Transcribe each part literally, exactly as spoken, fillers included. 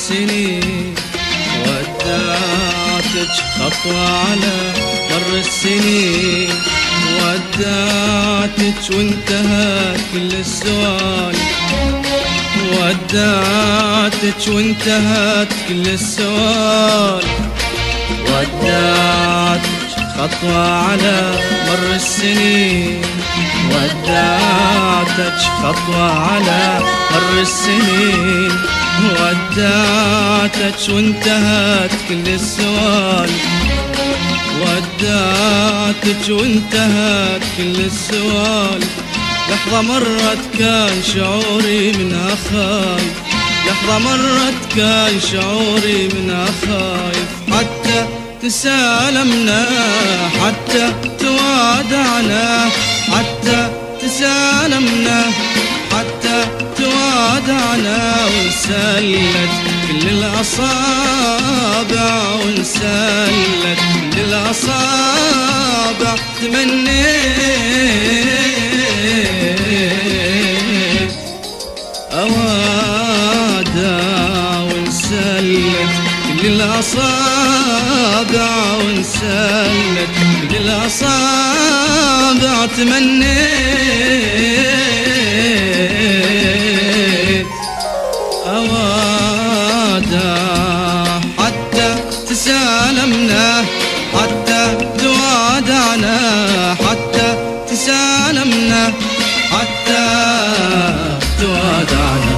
السنين، ودعتك خطوة على مر السنين، ودعتك وانتهت كل السوالف، ودعتك وانتهت كل السوالف، ودعتك خطوة على مر السنين، ودعتك خطوة على مر السنين، ودعتك وانتهت كل السوالف، ودعتك وانتهت كل السوالف. لحظة مرت كان شعوري منها خايف، لحظة مرت كان شعوري منها خايف، حتى تسالمنا حتى توادعنا، حتى تسالمنا حتى توادعنا، وانسلت كل الأصابع، وانسلت كل الأصابع. تمنيت أوادع وانسلت كل الأصابع، وانسلت كل الأصابع. تمنيت أوادع حتى تسالمنا، حتى توادعنا، حتى تسالمنا، حتى توادعنا.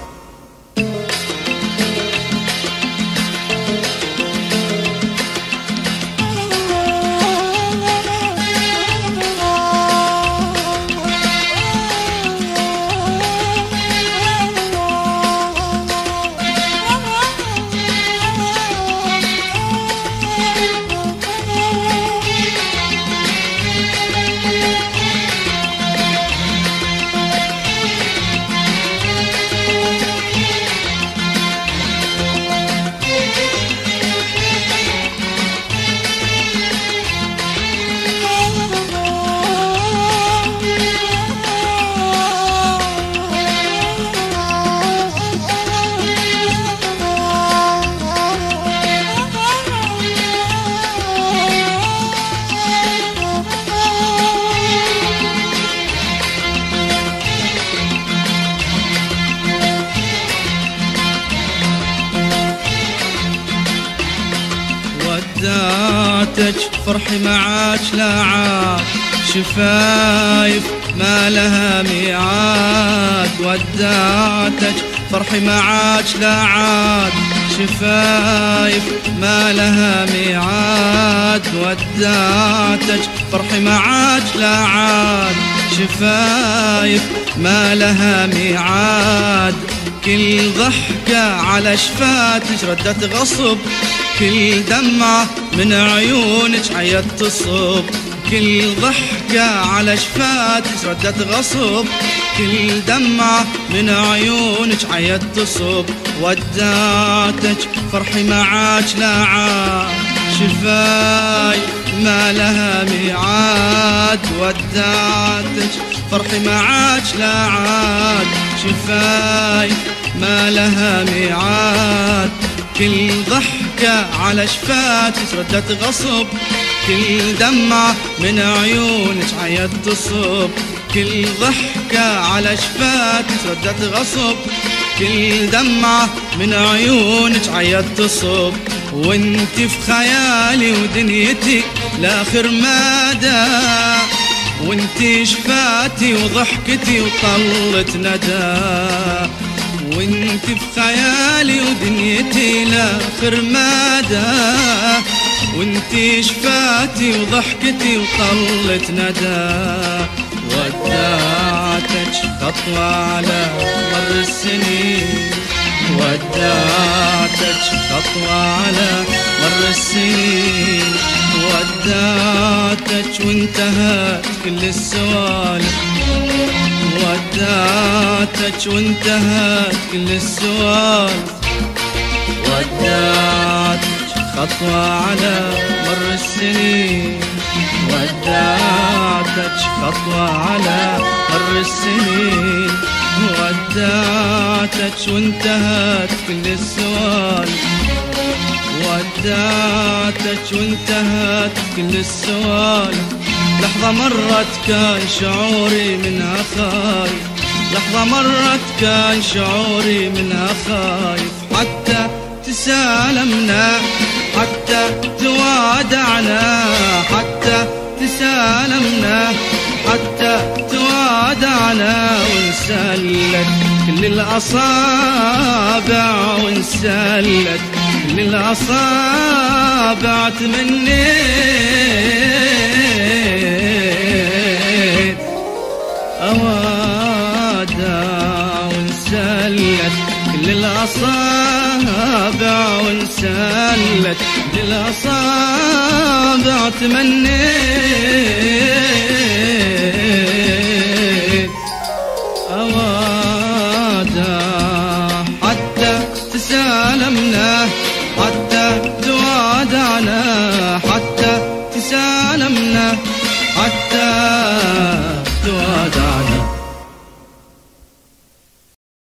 ودعتك فرحي معاك لا عاد، شفايف ما لها ميعاد، ودعتك فرحي معاك لا عاد، شفايف ما لها ميعاد، ودعتك فرحي معاك لا عاد، شفايف ما لها ميعاد. كل ضحكة على شفاتك ردت غصب، كل دمعة من عيونك عيت تصب، كل ضحكة على شفاتك ردت غصب، كل دمعة من عيونك عيت تصب. ودعتك فرحي معاك لا عاد، شفايف ما لها ميعاد، ودعتك فرحي معاك لا عاد، شفايف ما لها ميعاد. كل ضحكة على شفاتك ردت غصب، كل دمعة من عيونك عيت تصب، كل ضحكة على شفاتك ردت غصب، كل دمعة من عيونك عيت تصب. وانت في خيالي ودنيتي لاخر مدى، وانت شفاتي وضحكتي وطلت ندى، وانت في خيالي ودنيتي لاخر مدى، وانت شفاتي وضحكتي وطلت ندى. ودعتك خطوة على مر السنين، ودعتك خطوة على مر السنين، ودعتك وانتهت كل السوالف، ودعتك وانتهت كل السوالف، ودعتك خطوة على مر السنين، ودعتك خطوة على مر السنين، ودعتك وانتهت كل السوالف، ودعتك وانتهت كل السوالف. لحظة مرت كان شعوري منها خايف، لحظة مرت كان شعوري منها خايف. حتى تسالمنا، حتى توادعنا، حتى تسالمنا، حتى توادعنا. وانسلت كل الأصابع، وانسلت كل الأصابع. تمنيت أوادع، وانسلت كل الأصابع، وانسلت كل الأصابع. تمنيت أوادع، حتى تسالمنا، حتى توادعنا، حتى تسالمنا.